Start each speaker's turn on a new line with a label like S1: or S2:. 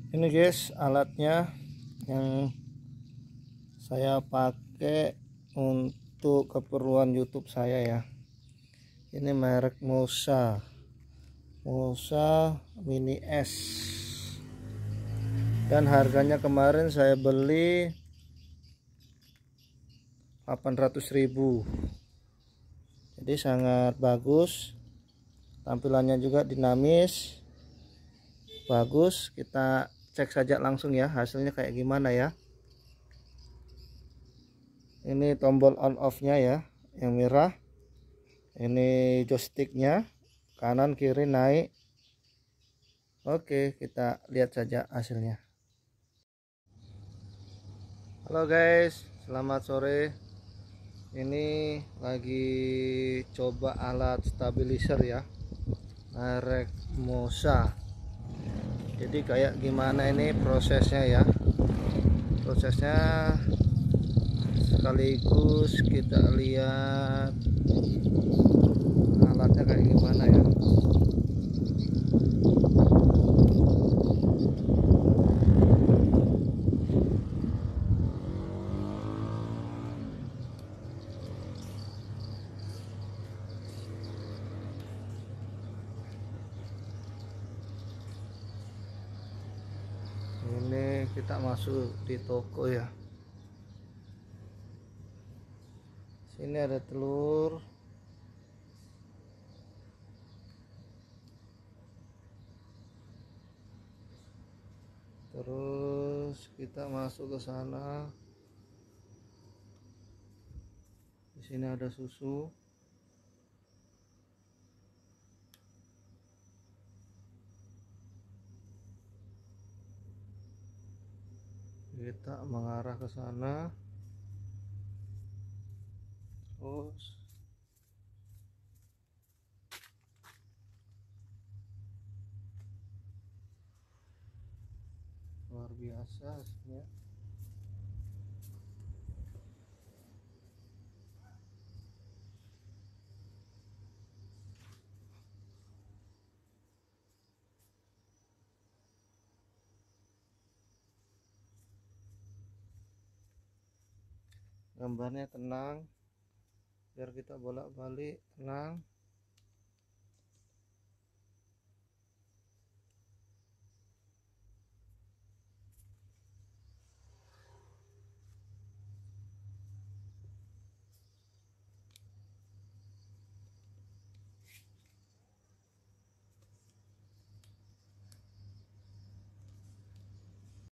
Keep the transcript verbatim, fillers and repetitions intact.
S1: Ini guys alatnya yang saya pakai untuk keperluan YouTube saya ya. Ini merek Mosa Mosa Mini S, dan harganya kemarin saya beli delapan ratus ribu. Jadi sangat bagus, tampilannya juga dinamis, bagus. Kita cek saja langsung ya hasilnya kayak gimana ya. Ini tombol on off nya ya yang merah, ini joysticknya kanan kiri naik. Oke, kita lihat saja hasilnya. Halo guys, selamat sore. Ini lagi coba alat stabilizer ya, merek Mosa. Jadi kayak gimana ini prosesnya ya. Prosesnya sekaligus kita lihat alatnya kayak gimana ya. Ini kita masuk di toko ya. Sini ada telur, terus kita masuk ke sana. Di sini ada susu. Kita mengarah ke sana. Terus luar biasa hasilnya. Gambarnya tenang, biar kita bolak-balik tenang.